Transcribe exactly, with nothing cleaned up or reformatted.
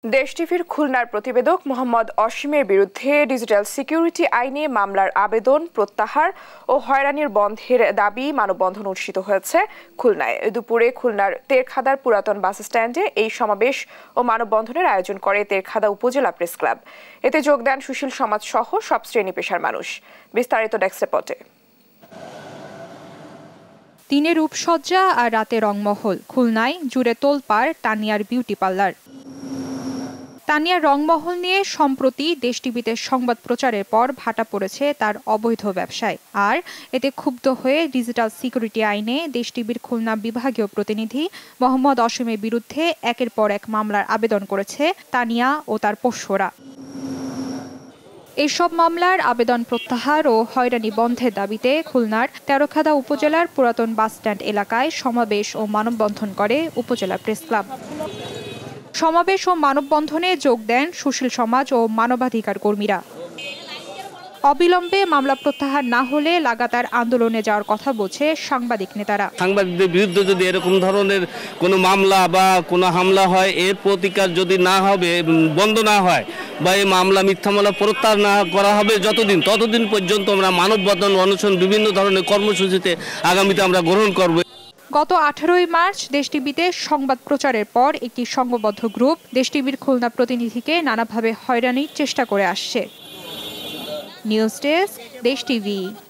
দেশ টিভির খুলনার প্রতিবেদক মোহাম্মদ অসীমের বিরুদ্ধে ডিজিটাল সিকিউরিটি আইনে মামলার আবেদন প্রত্যাহার ও হয়রানির বন্ধের দাবি মানববন্ধন অনুষ্ঠিত হয়েছে খুলনায়। দুপুরে খুলনার তেরখাদার পুরাতন বাস স্ট্যান্ডে এই সমাবেশ ও মানববন্ধনের আয়োজন করে তেরখাদা উপজেলা প্রেস ক্লাব। এতে যোগ দেন সুশীল সমাজ সহ সব শ্রেণী পেশার মানুষ। বিস্তারিত ডেস্ক রিপোর্টে। দিনে রূপসজ্জা আর রাতে রংমহল, খুলনায় জুড়ে তোলপাড় তানিয়ার বিউটি পার্লার। তানিয়ার রংমহল নিয়ে সম্প্রতি দেশ টিভিতে সংবাদ প্রচারের পর ভাটা পড়েছে তার অবৈধ ব্যবসায়। আর এতে ক্ষুব্ধ হয়ে ডিজিটাল সিকিউরিটি আইনে দেশ টিভির খুলনা বিভাগীয় প্রতিনিধি মোহাম্মদ অসীমের বিরুদ্ধে একের পর এক মামলার আবেদন করেছে তানিয়া ও তার পোষ্যরা। এসব মামলার আবেদন প্রত্যাহার ও হয়রানি বন্ধের দাবিতে খুলনার তেরখাদা উপজেলার পুরাতন বাসস্ট্যান্ড এলাকায় সমাবেশ ও মানববন্ধন করে উপজেলা প্রেস ক্লাব। সমাবেশ ও মানববন্ধনে যোগ দেন সুশীল সমাজ ও মানবাধিকার কর্মীরা। অবিলম্বে মামলা প্রত্যাহার না হলে লাগাতার আন্দোলনে যাওয়ার কথা বলছে সাংবাদিক নেতারা। সাংবাদিকদের বিরুদ্ধে যদি এরকম ধরনের কোনো মামলা বা কোনো হামলা হয়, এর প্রতিকার যদি না হবে, বন্ধ না হয় বা এই মামলা মিথ্যা মামলা প্রত্যাহার না করা হবে যতদিন ততদিন পর্যন্ত আমরা মানববন্ধন অনশন বিভিন্ন ধরনের কর্মসূচিতে আগামীতে আমরা গ্রহণ করব। গত আঠারোই মার্চ দেশ টিভিতে সংবাদ প্রচারের পর একটি সংঘবদ্ধ গ্রুপ দেশ টিভির খুলনা প্রতিনিধিকে নানাভাবে হয়রানির চেষ্টা করে আসছে। News desk, Desh TV.